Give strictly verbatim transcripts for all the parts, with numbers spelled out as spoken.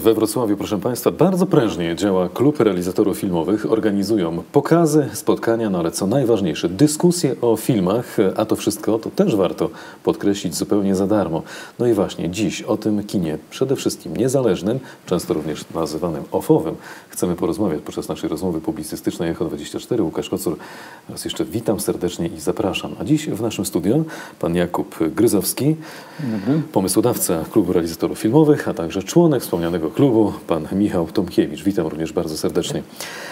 We Wrocławiu, proszę Państwa, bardzo prężnie działa Klub Realizatorów Filmowych. Organizują pokazy, spotkania, no ale co najważniejsze, dyskusje o filmach, a to wszystko to też warto podkreślić zupełnie za darmo. No i właśnie dziś o tym kinie, przede wszystkim niezależnym, często również nazywanym ofowym, chcemy porozmawiać podczas naszej rozmowy publicystycznej Echo dwadzieścia cztery. Łukasz Kocur, raz jeszcze witam serdecznie i zapraszam. A dziś w naszym studio pan Jakub Gryzowski, Dobry. Pomysłodawca Klubu Realizatorów Filmowych, a także członek wspomnianego klubu, pan Michał Tomkiewicz. Witam również bardzo serdecznie.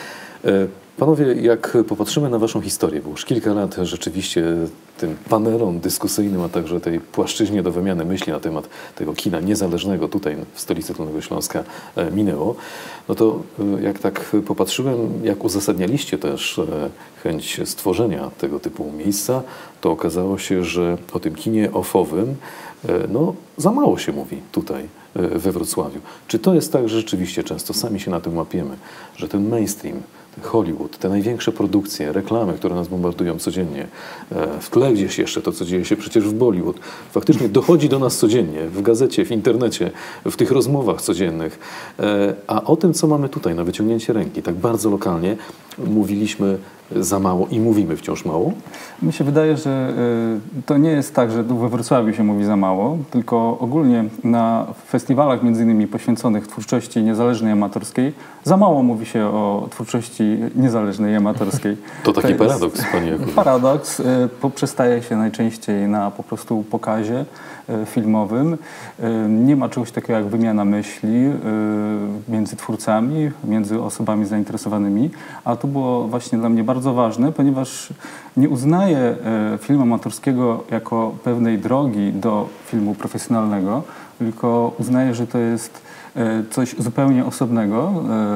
Panowie, jak popatrzymy na waszą historię, bo już kilka lat rzeczywiście tym panelom dyskusyjnym, a także tej płaszczyźnie do wymiany myśli na temat tego kina niezależnego tutaj w stolicy Dolnego Śląska minęło, no to jak tak popatrzyłem, jak uzasadnialiście też chęć stworzenia tego typu miejsca, to okazało się, że o tym kinie ofowym no, za mało się mówi tutaj we Wrocławiu. Czy to jest tak, że rzeczywiście często sami się na tym łapiemy, że ten mainstream, Hollywood, te największe produkcje, reklamy, które nas bombardują codziennie, w tle gdzieś jeszcze to, co dzieje się przecież w Bollywood, faktycznie dochodzi do nas codziennie, w gazecie, w internecie, w tych rozmowach codziennych. A o tym, co mamy tutaj na wyciągnięcie ręki, tak bardzo lokalnie, mówiliśmy za mało i mówimy wciąż mało? Mi się wydaje, że to nie jest tak, że tu we Wrocławiu się mówi za mało, tylko ogólnie na festiwalach między innymi poświęconych twórczości niezależnej amatorskiej za mało mówi się o twórczości niezależnej amatorskiej. To taki to paradoks, panie Jakubie. Paradoks. Poprzestaje się najczęściej na po prostu pokazie filmowym. Nie ma czegoś takiego jak wymiana myśli między twórcami, między osobami zainteresowanymi, a to było właśnie dla mnie bardzo ważne, ponieważ nie uznaję filmu amatorskiego jako pewnej drogi do filmu profesjonalnego, tylko uznaję, że to jest coś zupełnie osobnego,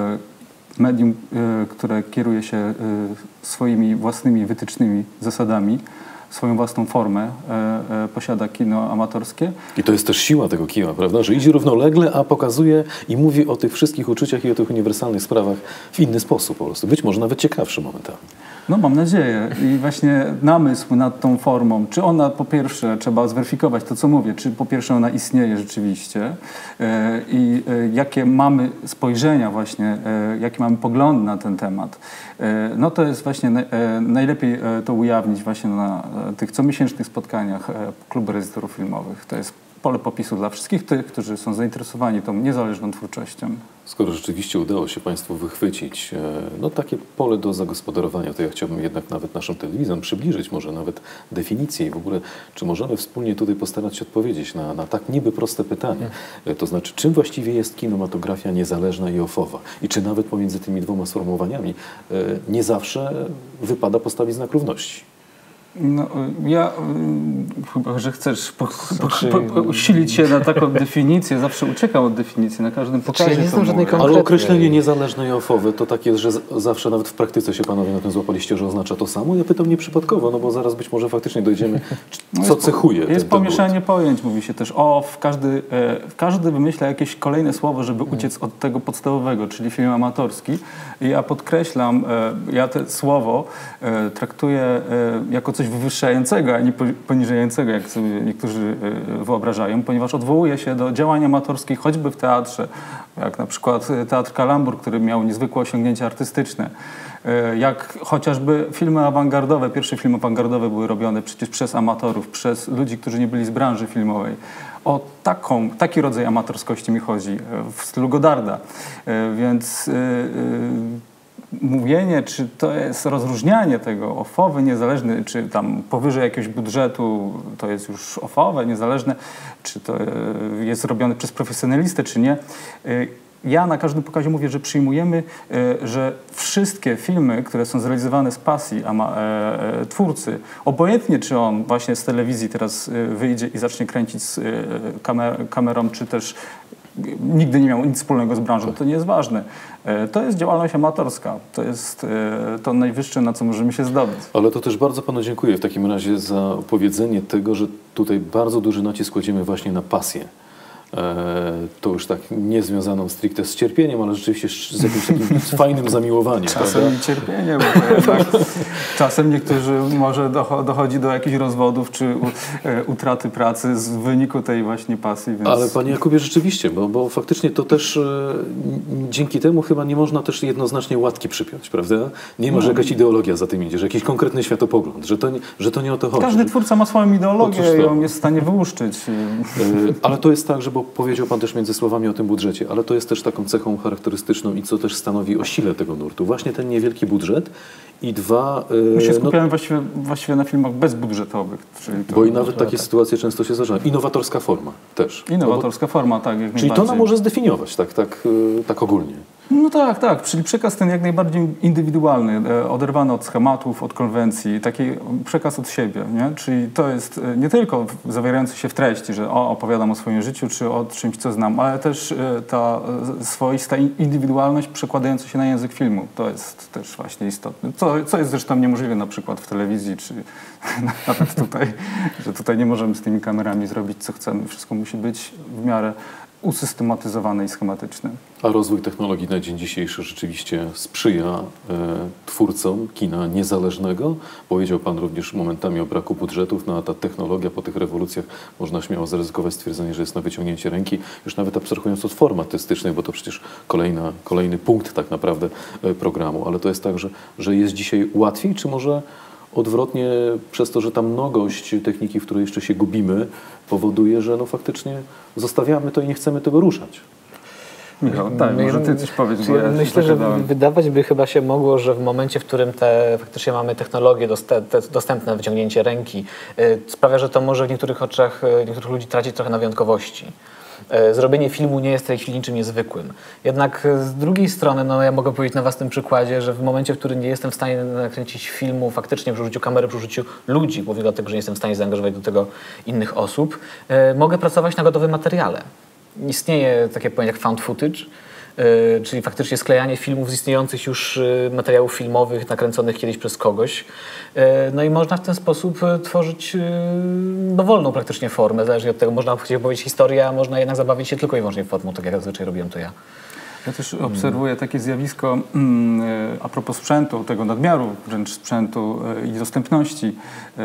medium, które kieruje się swoimi własnymi wytycznymi, zasadami, swoją własną formę e, e, posiada kino amatorskie. I to jest też siła tego kina, prawda? Że idzie równolegle, a pokazuje i mówi o tych wszystkich uczuciach i o tych uniwersalnych sprawach w inny sposób po prostu. Być może nawet ciekawszy momentami. No mam nadzieję. I właśnie namysł nad tą formą, czy ona po pierwsze, trzeba zweryfikować to, co mówię, czy po pierwsze ona istnieje rzeczywiście e, i e, jakie mamy spojrzenia właśnie, e, jakie mamy poglądy na ten temat. E, no to jest właśnie na, e, najlepiej e, to ujawnić właśnie na e, tych comiesięcznych spotkaniach e, Klubu Realizatorów Filmowych. To jest pole popisu dla wszystkich tych, którzy są zainteresowani tą niezależną twórczością. Skoro rzeczywiście udało się Państwu wychwycić no, takie pole do zagospodarowania, to ja chciałbym jednak nawet naszą telewizją przybliżyć może nawet definicję i w ogóle, czy możemy wspólnie tutaj postarać się odpowiedzieć na, na tak niby proste pytanie. To znaczy, czym właściwie jest kinematografia niezależna i ofowa? I czy nawet pomiędzy tymi dwoma sformułowaniami nie zawsze wypada postawić znak równości? No, ja chyba, że chcesz po, po, po, po, usilić się na taką definicję, zawsze uciekam od definicji, na każdym pokazie ja nie znam żadnej konkretnej. Ale określenie niezależne i ofowe to tak jest, że zawsze nawet w praktyce się panowie na tym złapaliście, że oznacza to samo. Ja pytam nieprzypadkowo, no bo zaraz być może faktycznie dojdziemy, co cechuje ten, Jest pomieszanie pojęć, mówi się też off, każdy, każdy wymyśla jakieś kolejne słowo, żeby uciec od tego podstawowego, czyli film amatorski. I ja podkreślam, ja to słowo traktuję jako coś wywyższającego, a nie poniżającego, jak sobie niektórzy wyobrażają, ponieważ odwołuje się do działań amatorskich, choćby w teatrze, jak na przykład Teatr Kalambur, który miał niezwykłe osiągnięcia artystyczne, jak chociażby filmy awangardowe, pierwsze filmy awangardowe były robione przecież przez amatorów, przez ludzi, którzy nie byli z branży filmowej. O taką, taki rodzaj amatorskości mi chodzi, w stylu Godarda. Więc mówienie, czy to jest rozróżnianie tego ofowy, niezależny, czy tam powyżej jakiegoś budżetu to jest już ofowe, niezależne, czy to jest robione przez profesjonalistę, czy nie. Ja na każdym pokazie mówię, że przyjmujemy, że wszystkie filmy, które są zrealizowane z pasji ama, e, twórcy, obojętnie czy on właśnie z telewizji teraz wyjdzie i zacznie kręcić z kamer, kamerą, czy też nigdy nie miał nic wspólnego z branżą, to nie jest ważne. To jest działalność amatorska. To jest to najwyższe, na co możemy się zdobyć. Ale to też bardzo panu dziękuję w takim razie za opowiedzenie tego, że tutaj bardzo duży nacisk kładziemy właśnie na pasję. to już tak nie związaną stricte z cierpieniem, ale rzeczywiście z jakimś takim fajnym zamiłowaniem. Czasem prawda? i cierpienie, bo jednak czasem niektórzy może dochodzi do jakichś rozwodów czy utraty pracy z wyniku tej właśnie pasji. Więc... Ale panie Jakubie, rzeczywiście, bo, bo faktycznie to też e, dzięki temu chyba nie można też jednoznacznie łatki przypiąć, prawda? Nie ma, że jakaś ideologia za tym idzie, że jakiś konkretny światopogląd, że to, że to nie o to chodzi. Każdy twórca ma swoją ideologię i ją jest w stanie wyłuszczyć. E, ale to jest tak, że bo powiedział pan też między słowami o tym budżecie, ale to jest też taką cechą charakterystyczną i co też stanowi o sile tego nurtu. Właśnie ten niewielki budżet i dwa... My się skupiamy właściwie, właściwie na filmach bezbudżetowych. Czyli to bo i nawet takie sytuacje często się zdarzają. Innowatorska forma też. Innowatorska no bo, forma, tak. Jak czyli to nam może zdefiniować tak, tak, tak ogólnie. No tak, tak. Czyli przekaz ten jak najbardziej indywidualny, oderwany od schematów, od konwencji, taki przekaz od siebie, nie? Czyli to jest nie tylko zawierający się w treści, że o, opowiadam o swoim życiu, czy o czymś, co znam, ale też ta swoista indywidualność przekładająca się na język filmu. To jest też właśnie istotne. Co, co jest zresztą niemożliwe na przykład w telewizji, czy nawet tutaj, że tutaj nie możemy z tymi kamerami zrobić, co chcemy. Wszystko musi być w miarę usystematyzowane i schematyczne. A rozwój technologii na dzień dzisiejszy rzeczywiście sprzyja e, twórcom kina niezależnego. Powiedział pan również momentami o braku budżetów, no a ta technologia po tych rewolucjach można śmiało zaryzykować stwierdzenie, że jest na wyciągnięcie ręki, już nawet abstrahując od form artystycznych, bo to przecież kolejna, kolejny punkt tak naprawdę e, programu, ale to jest tak, że, że jest dzisiaj łatwiej, czy może odwrotnie przez to, że ta mnogość techniki, w której jeszcze się gubimy, powoduje, że no faktycznie zostawiamy to i nie chcemy tego ruszać. Michał, tak, może ty coś powiedz, bo ja myślę, że wydawać by chyba się mogło, że w momencie, w którym te faktycznie mamy technologie dostępne na wyciągnięcie ręki, sprawia, że to może w niektórych oczach niektórych ludzi tracić trochę na wyjątkowości. Zrobienie filmu nie jest w tej chwili niczym niezwykłym. Jednak z drugiej strony, no ja mogę powiedzieć na własnym przykładzie, że w momencie, w którym nie jestem w stanie nakręcić filmu faktycznie przy użyciu kamery, przy użyciu ludzi, głównie dlatego, że nie jestem w stanie zaangażować do tego innych osób, mogę pracować na gotowym materiale. Istnieje takie pojęcie jak found footage, Yy, czyli faktycznie sklejanie filmów z istniejących już yy, materiałów filmowych nakręconych kiedyś przez kogoś. Yy, no i można w ten sposób yy, tworzyć yy, dowolną praktycznie formę, zależnie od tego, można chcieć opowiedzieć historię, a można jednak zabawić się tylko i wyłącznie formą, tak jak zazwyczaj robiłem to ja. Ja też obserwuję takie zjawisko mm, a propos sprzętu, tego nadmiaru wręcz sprzętu i dostępności,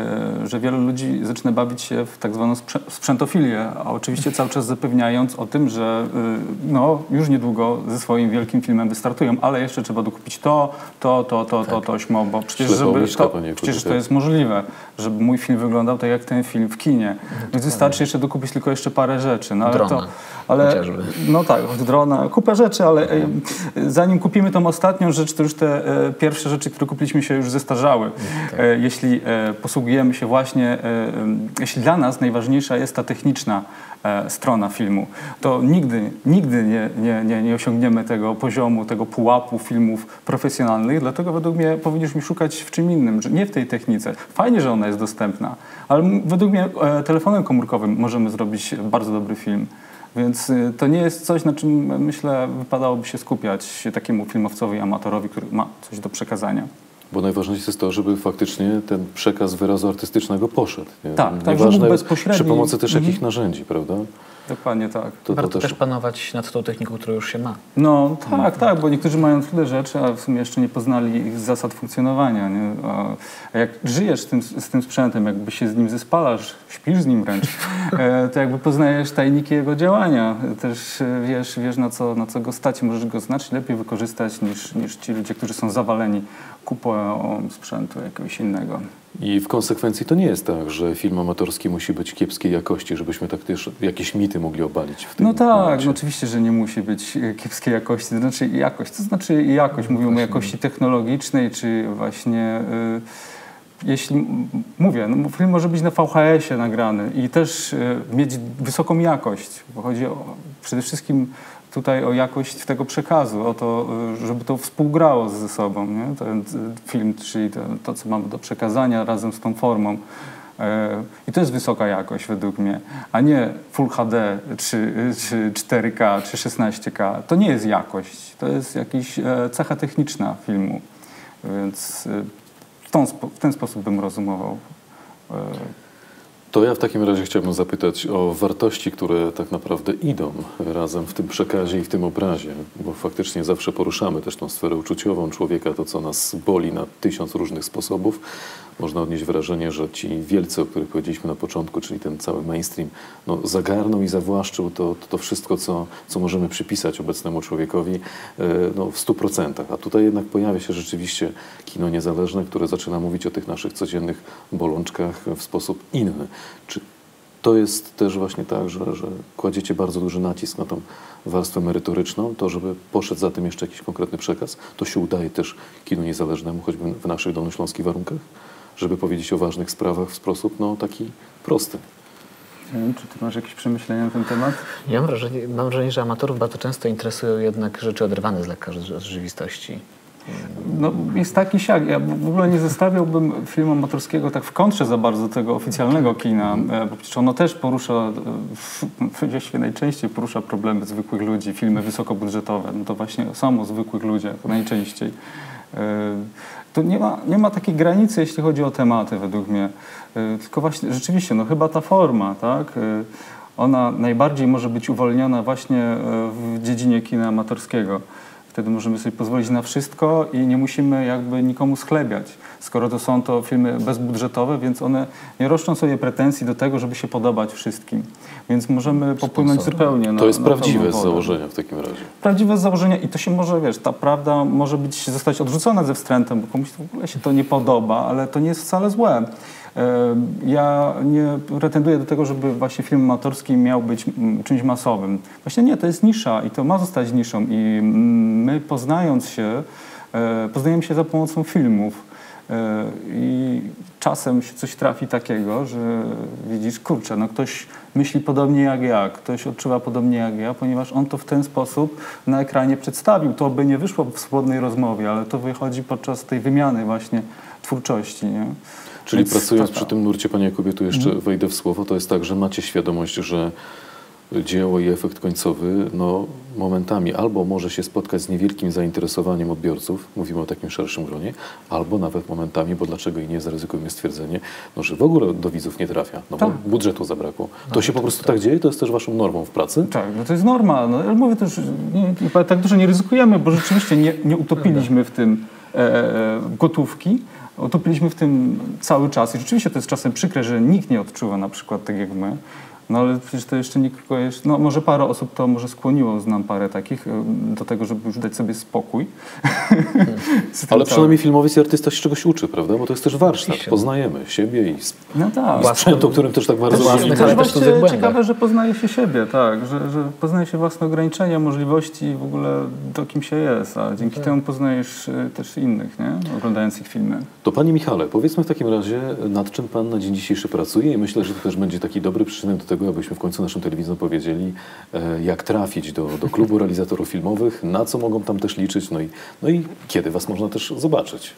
że wielu ludzi zaczyna bawić się w tak zwaną sprzętofilię, a oczywiście cały czas zapewniając o tym, że no, już niedługo ze swoim wielkim filmem wystartują, ale jeszcze trzeba dokupić to, to, to, to, to, to, to, bo przecież, żeby to, przecież to jest możliwe, żeby mój film wyglądał tak jak ten film w kinie. Więc wystarczy jeszcze dokupić tylko jeszcze parę rzeczy. No, ale drona, to, ale, no tak, drona, kupę rzeczy, ale zanim kupimy tą ostatnią rzecz, to już te e, pierwsze rzeczy, które kupiliśmy, się już zestarzały. Tak. E, jeśli e, posługujemy się właśnie, e, jeśli dla nas najważniejsza jest ta techniczna e, strona filmu, to nigdy, nigdy nie, nie, nie, nie osiągniemy tego poziomu, tego pułapu filmów profesjonalnych, dlatego według mnie powinniśmy szukać w czym innym, nie w tej technice. Fajnie, że ona jest dostępna, ale według mnie e, telefonem komórkowym możemy zrobić bardzo dobry film. Więc to nie jest coś, na czym myślę wypadałoby się skupiać takiemu filmowcowi, amatorowi, który ma coś do przekazania. Bo najważniejsze jest to, żeby faktycznie ten przekaz wyrazu artystycznego poszedł. Nie? Tak, tak, żeby był bezpośredni. Przy pomocy też mhm. jakichś narzędzi, prawda? Dokładnie tak. To, Warto to też... też panować nad tą techniką, którą już się ma. No tak, tak, bo niektórzy mają tyle rzeczy, a w sumie jeszcze nie poznali ich zasad funkcjonowania. Nie? A jak żyjesz z tym, z tym sprzętem, jakby się z nim zespalasz, śpisz z nim wręcz, to jakby poznajesz tajniki jego działania. Też wiesz, wiesz na, co, na co go stać. Możesz go znacznie lepiej wykorzystać niż, niż ci ludzie, którzy są zawaleni kupą sprzętu jakiegoś innego. I w konsekwencji to nie jest tak, że film amatorski musi być kiepskiej jakości, żebyśmy tak też jakieś mity mogli obalić w tym No tak, momencie. no oczywiście, że nie musi być kiepskiej jakości, to znaczy jakość, to znaczy jakość, mówimy o jakości technologicznej, czy właśnie, y, jeśli, mówię, no, film może być na V H S ie nagrany i też y, mieć wysoką jakość, bo chodzi o, przede wszystkim tutaj o jakość tego przekazu, o to, żeby to współgrało ze sobą, nie? Ten film, czyli to, to, co mamy do przekazania razem z tą formą. I to jest wysoka jakość według mnie, a nie Full H D, czy, czy cztery K, czy szesnaście K. To nie jest jakość, to jest jakaś cecha techniczna filmu. Więc w, tą, w ten sposób bym rozumował. To ja w takim razie chciałbym zapytać o wartości, które tak naprawdę idą razem w tym przekazie i w tym obrazie, bo faktycznie zawsze poruszamy też tą sferę uczuciową człowieka, to co nas boli na tysiąc różnych sposobów. Można odnieść wrażenie, że ci wielcy, o których powiedzieliśmy na początku, czyli ten cały mainstream, no, zagarnął i zawłaszczył to, to, to wszystko, co, co możemy przypisać obecnemu człowiekowi no, w stu procentach. A tutaj jednak pojawia się rzeczywiście kino niezależne, które zaczyna mówić o tych naszych codziennych bolączkach w sposób inny. Czy to jest też właśnie tak, że, że kładziecie bardzo duży nacisk na tą warstwę merytoryczną, to żeby poszedł za tym jeszcze jakiś konkretny przekaz? To się udaje też kinu niezależnemu, choćby w naszych dolnośląskich warunkach, żeby powiedzieć o ważnych sprawach w sposób no, taki prosty. Nie wiem, czy ty masz jakieś przemyślenia na ten temat? Ja mam wrażenie, mam wrażenie, że amatorów bardzo często interesują jednak rzeczy oderwane z lekka z rzeczywistości. No, jest taki siak. Ja w ogóle nie zestawiałbym filmu amatorskiego tak w kontrze za bardzo do tego oficjalnego kina, bo przecież ono też porusza, właściwie najczęściej porusza problemy zwykłych ludzi, filmy wysokobudżetowe. No to właśnie są o zwykłych ludziach najczęściej. To nie ma, nie ma takiej granicy, jeśli chodzi o tematy, według mnie. Tylko właśnie rzeczywiście, no chyba ta forma, tak? Ona najbardziej może być uwolniona właśnie w dziedzinie kina amatorskiego. Wtedy możemy sobie pozwolić na wszystko i nie musimy jakby nikomu schlebiać. Skoro to są to filmy bezbudżetowe, więc one nie roszczą sobie pretensji do tego, żeby się podobać wszystkim. Więc możemy popłynąć zupełnie na To jest na prawdziwe z założenia w takim razie. Prawdziwe z założenia i to się może, wiesz, ta prawda może być, zostać odrzucona ze wstrętem, bo komuś w ogóle się to nie podoba, ale to nie jest wcale złe. Ja nie pretenduję do tego, żeby właśnie film amatorski miał być czymś masowym. Właśnie nie, to jest nisza i to ma zostać niszą i my poznając się, poznajemy się za pomocą filmów i czasem się coś trafi takiego, że widzisz, kurczę, no ktoś myśli podobnie jak ja, ktoś odczuwa podobnie jak ja, ponieważ on to w ten sposób na ekranie przedstawił. To by nie wyszło w swobodnej rozmowie, ale to wychodzi podczas tej wymiany właśnie twórczości, nie? Czyli Więc pracując taka. przy tym nurcie, Panie Jakubie, tu jeszcze Mhm. wejdę w słowo, to jest tak, że macie świadomość, że dzieło i efekt końcowy no, momentami albo może się spotkać z niewielkim zainteresowaniem odbiorców, mówimy o takim szerszym gronie, albo nawet momentami, bo dlaczego i nie zaryzykujemy stwierdzenie, no, że w ogóle do widzów nie trafia, no bo Tak. budżetu zabrakło. To się po prostu tak dzieje? To jest też Waszą normą w pracy? Tak, no to jest norma. No, ale mówię też, nie, nie, tak dużo nie ryzykujemy, bo rzeczywiście nie, nie utopiliśmy w tym e, e, gotówki. Utopiliśmy w tym cały czas i rzeczywiście to jest czasem przykre, że nikt nie odczuwa na przykład tak jak my. No ale przecież to jeszcze nikogo, jeszcze, no może parę osób to może skłoniło, znam parę takich, do tego, żeby już dać sobie spokój. Hmm. Ale przynajmniej filmowiec i artysta się czegoś uczy, prawda? Bo to jest też warsztat. Poznajemy siebie i No tak. sprzęt, o którym też tak bardzo Własne ważnie ale To też jest cudzych właśnie błędach. ciekawe, że poznaje się siebie, tak, że, że poznaje się własne ograniczenia, możliwości i w ogóle to, kim się jest, a dzięki tak. temu poznajesz y, też innych, nie? Oglądając ich filmy. To Panie Michale, powiedzmy w takim razie, nad czym Pan na dzień dzisiejszy pracuje i myślę, że to też będzie taki dobry przyczynek do tego, abyśmy w końcu naszym telewizją powiedzieli, e, jak trafić do, do klubu realizatorów filmowych, na co mogą tam też liczyć, no i, no i kiedy Was można też zobaczyć.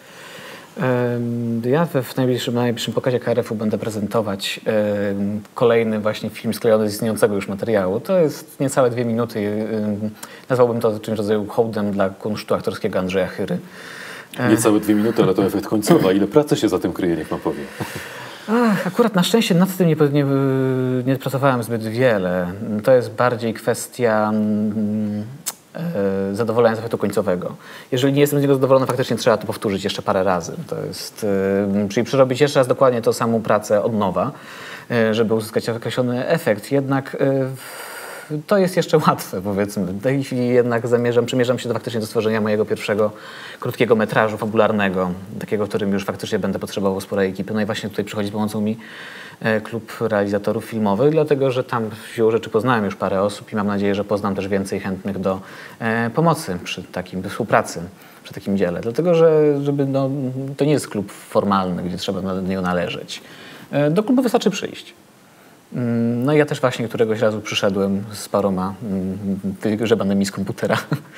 Em, Ja we- w najbliższym, na najbliższym pokazie K R F u będę prezentować em, kolejny właśnie film sklejony z istniejącego już materiału. To jest niecałe dwie minuty. em, Nazwałbym to czymś w rodzaju hołdem dla kunsztu aktorskiego Andrzeja Chyry. Niecałe dwie minuty, ale to efekt końcowy. A ile pracy się za tym kryje, niech Pan powie. Ach, akurat na szczęście nad tym nie, nie, nie pracowałem zbyt wiele. To jest bardziej kwestia mm, e, zadowolenia z efektu końcowego. Jeżeli nie jestem z niego zadowolony, faktycznie trzeba to powtórzyć jeszcze parę razy. To jest, e, czyli przerobić jeszcze raz dokładnie tą samą pracę od nowa, e, żeby uzyskać określony efekt. Jednak e, to jest jeszcze łatwe, powiedzmy. W tej chwili jednak zamierzam, przymierzam się do, faktycznie do stworzenia mojego pierwszego krótkiego metrażu fabularnego, takiego, którym już faktycznie będę potrzebował sporej ekipy. No i właśnie tutaj przychodzi z pomocą mi e, klub realizatorów filmowych, dlatego że tam siłą rzeczy poznałem już parę osób i mam nadzieję, że poznam też więcej chętnych do e, pomocy przy takim, współpracy przy takim dziele. Dlatego, że żeby, no, to nie jest klub formalny, gdzie trzeba do niego należeć. E, do klubu wystarczy przyjść. No i ja też właśnie któregoś razu przyszedłem z paroma wygrzebanymi z komputera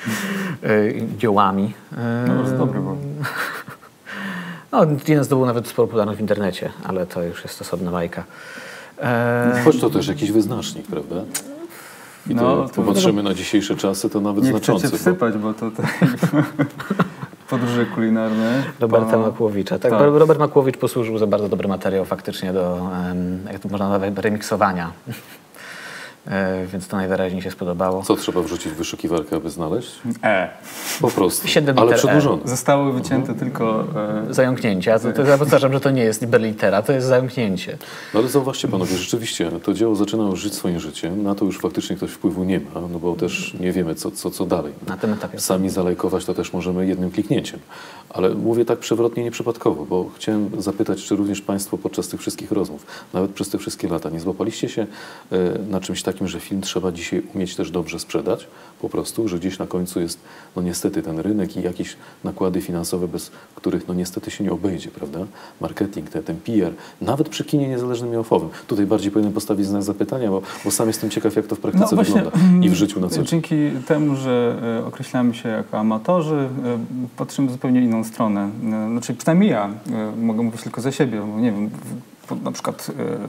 dziełami. No to dobry był. No, jeden zdobył nawet sporo popularność w internecie, ale to już jest osobna bajka. E, Choć to też jakiś wyznacznik, prawda? I to, No, jak to- popatrzymy na dzisiejsze czasy, to nawet Nie znaczący. chcecie bo- wsypać, bo to... to Podróże kulinarne. Roberta pana... Makłowicza. Tak, tak. Robert Makłowicz posłużył za bardzo dobry materiał faktycznie do, jak to można nazwać, remiksowania. Więc to najwyraźniej się spodobało. Co trzeba wrzucić w wyszukiwarkę, aby znaleźć? E. Po prostu, siedem ale liter przedłużone. E. Zostały wycięte mhm. tylko... E... Zająknięcia. To, to ja powtarzam, że to nie jest litera, to jest zająknięcie. No ale zauważcie panowie, rzeczywiście to dzieło zaczyna już żyć swoim życiem. Na to już faktycznie ktoś wpływu nie ma, no bo też nie wiemy, co, co, co dalej. Na tym etapie. Sami zalajkować to też możemy jednym kliknięciem. Ale mówię tak przewrotnie, nieprzypadkowo, bo chciałem zapytać, czy również państwo podczas tych wszystkich rozmów, nawet przez te wszystkie lata, nie złapaliście się na czymś takim, że film trzeba dzisiaj umieć też dobrze sprzedać, po prostu, że gdzieś na końcu jest no niestety ten rynek i jakieś nakłady finansowe, bez których no niestety się nie obejdzie, prawda? Marketing, ten, ten P R, nawet przy kinie niezależnym i offowym. Tutaj bardziej powinienem postawić znak zapytania, bo, bo sam jestem ciekaw, jak to w praktyce no właśnie, wygląda i w życiu na co dzień. Dzięki temu, że e, określamy się jako amatorzy, e, patrzymy w zupełnie inną stronę. E, znaczy przynajmniej ja e, mogę mówić tylko za siebie, bo nie wiem, w, na przykład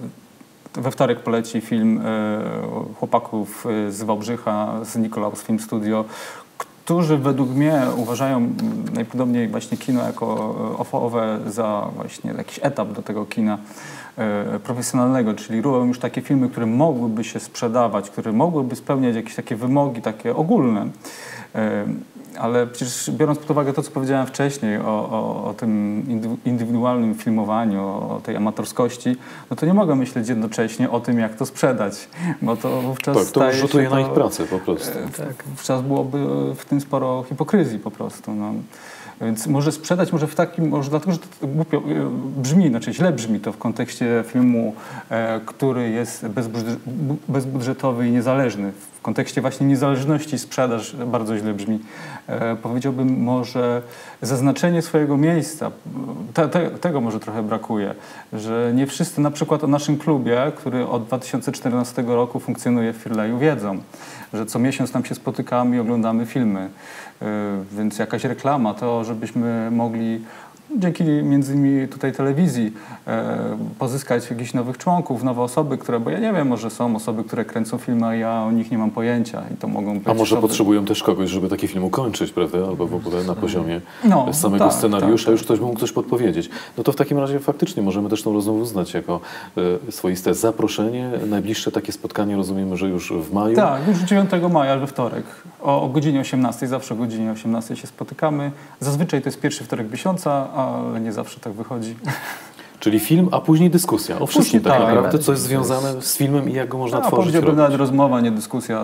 e, we wtorek poleci film e, chłopaków z Wałbrzycha, z Nikolaus Film Studio, którzy według mnie uważają najprawdopodobniej właśnie kino jako offowe za właśnie jakiś etap do tego kina e, profesjonalnego, czyli robią już takie filmy, które mogłyby się sprzedawać, które mogłyby spełniać jakieś takie wymogi takie ogólne. E, ale przecież biorąc pod uwagę to, co powiedziałem wcześniej o, o, o tym indywidualnym filmowaniu, o tej amatorskości, no to nie mogę myśleć jednocześnie o tym, jak to sprzedać, bo to wówczas tak, to rzutuje się na to, ich pracę po prostu. Tak. Wówczas byłoby w tym sporo hipokryzji po prostu. No. Więc może sprzedać, może w takim, może dlatego, że to głupio brzmi, znaczy źle brzmi to w kontekście filmu, e, który jest bezbudżetowy i niezależny. W kontekście właśnie niezależności sprzedaż bardzo źle brzmi. E, powiedziałbym może zaznaczenie swojego miejsca. Te, te, tego może trochę brakuje, że nie wszyscy na przykład o naszym klubie, który od dwa tysiące czternastego roku funkcjonuje w Firleju, wiedzą, że co miesiąc tam się spotykamy i oglądamy filmy. Yy, więc jakaś reklama, to żebyśmy mogli dzięki między innymi tutaj telewizji e, pozyskać jakichś nowych członków, nowe osoby, które, bo ja nie wiem, może są osoby, które kręcą filmy, a ja o nich nie mam pojęcia i to mogą być A może osoby... potrzebują też kogoś, żeby taki film ukończyć, prawda? Albo w ogóle na poziomie no, samego tak, scenariusza tak, już ktoś by mógł coś podpowiedzieć. No to w takim razie faktycznie możemy też tą rozmowę uznać jako e, swoiste zaproszenie. Najbliższe takie spotkanie rozumiemy, że już w maju. Tak, już dziewiątego maja, we wtorek. O, o godzinie osiemnastej, zawsze o godzinie osiemnastej się spotykamy. Zazwyczaj to jest pierwszy wtorek miesiąca, ale nie zawsze tak wychodzi. Czyli film, a później dyskusja o wszystkim tak, tak naprawdę, co jest to związane jest... z filmem i jak go można a, tworzyć. Powiedziałbym nawet rozmowa, nie dyskusja.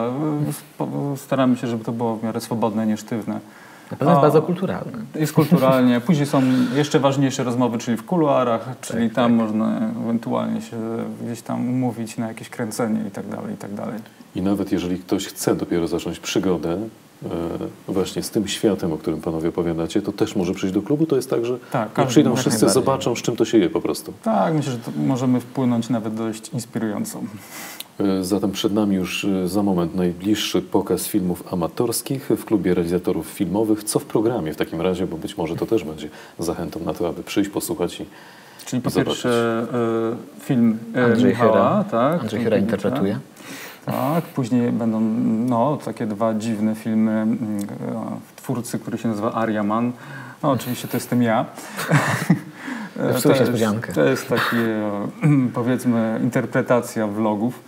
Staramy się, żeby to było w miarę swobodne, nie sztywne. Na pewno jest bardzo kulturalne. Jest kulturalnie. Później są jeszcze ważniejsze rozmowy, czyli w kuluarach, czyli tak, tam tak. można ewentualnie się gdzieś tam umówić na jakieś kręcenie i tak dalej, i tak dalej. I nawet jeżeli ktoś chce dopiero zacząć przygodę e, właśnie z tym światem, o którym panowie opowiadacie, to też może przyjść do klubu? To jest tak, że tak, jak przyjdą wszyscy, zobaczą, z czym to się je po prostu. Tak, myślę, że to możemy wpłynąć nawet dość inspirująco. Zatem przed nami już za moment najbliższy pokaz filmów amatorskich w Klubie Realizatorów Filmowych. Co w programie w takim razie, bo być może to też będzie zachętą na to, aby przyjść, posłuchać i Czyli po zobaczyć. pierwsze y, film y, Andrzej Michała, Chyra. tak? Andrzej Chyra interpretuje. Tak, później będą no, takie dwa dziwne filmy y, twórcy, który się nazywa Ariaman. No oczywiście to jestem ja. To jest, niespodziankę. To jest taki, powiedzmy, interpretacja vlogów.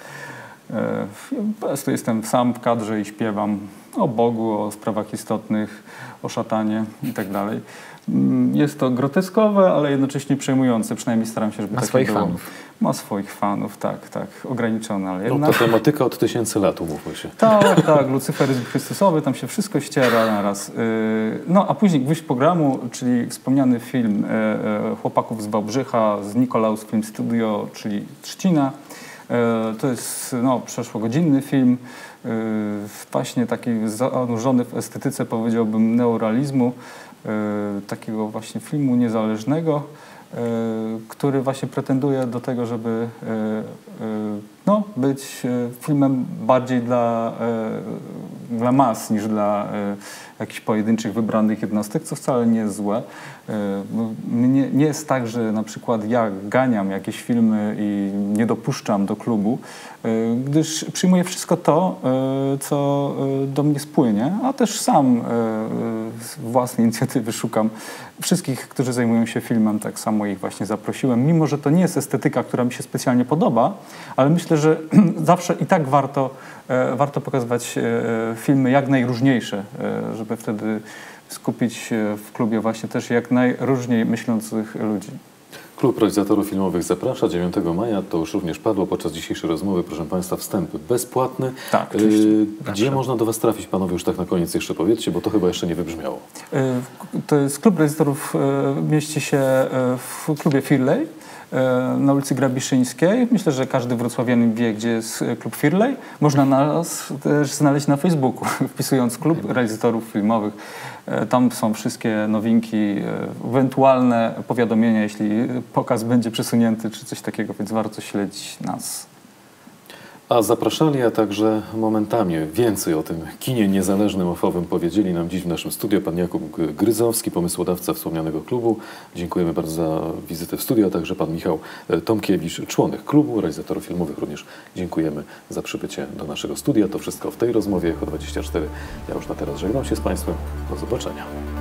Po prostu jestem sam w kadrze i śpiewam o Bogu, o sprawach istotnych, o szatanie i tak dalej. Jest to groteskowe, ale jednocześnie przejmujące. Przynajmniej staram się, żeby Ma takie swoich było. fanów. Ma swoich fanów, tak, tak. Ograniczone, ale no, jednak... to tematyka od tysięcy lat, umówmy się. Tak, tak. Lucyferyzm Chrystusowy, tam się wszystko ściera naraz. No, a później gwóźdź programu, czyli wspomniany film chłopaków z Wałbrzycha, z Nikolaus Film Studio, czyli Trzcina. To jest no, przeszłogodzinny film, właśnie taki zanurzony w estetyce, powiedziałbym, neorealizmu, takiego właśnie filmu niezależnego, który właśnie pretenduje do tego, żeby no, być filmem bardziej dla, dla mas niż dla jakichś pojedynczych, wybranych jednostek, co wcale nie jest złe. Nie, nie jest tak, że na przykład ja ganiam jakieś filmy i nie dopuszczam do klubu, gdyż przyjmuję wszystko to, co do mnie spłynie, a też sam z własnej inicjatywy szukam wszystkich, którzy zajmują się filmem, tak samo ich właśnie zaprosiłem, mimo że to nie jest estetyka, która mi się specjalnie podoba, ale myślę, że zawsze i tak warto, e, warto pokazywać e, filmy jak najróżniejsze, e, żeby wtedy skupić się w klubie właśnie też jak najróżniej myślących ludzi. Klub Realizatorów Filmowych zaprasza dziewiątego maja, to już również padło podczas dzisiejszej rozmowy, proszę Państwa, wstęp bezpłatny. Tak, oczywiście. Yy, Gdzie można do Was trafić, Panowie, już tak na koniec jeszcze powiedzcie, bo to chyba jeszcze nie wybrzmiało. To jest Klub Realizatorów, mieści się w klubie Firley na ulicy Grabiszyńskiej. Myślę, że każdy wrocławianin wie, gdzie jest klub Firley. Można nas też znaleźć na Facebooku, wpisując Klub Realizatorów Filmowych. Tam są wszystkie nowinki, ewentualne powiadomienia, jeśli pokaz będzie przesunięty, czy coś takiego, więc warto śledzić nas. A zapraszali, a także momentami więcej o tym kinie niezależnym, ofowym powiedzieli nam dziś w naszym studiu pan Jakub Gryzowski, pomysłodawca wspomnianego klubu. Dziękujemy bardzo za wizytę w studiu, a także pan Michał Tomkiewicz, członek klubu realizatorów filmowych. Również dziękujemy za przybycie do naszego studia. To wszystko w tej rozmowie Echo dwadzieścia cztery. Ja już na teraz żegnam się z Państwem. Do zobaczenia.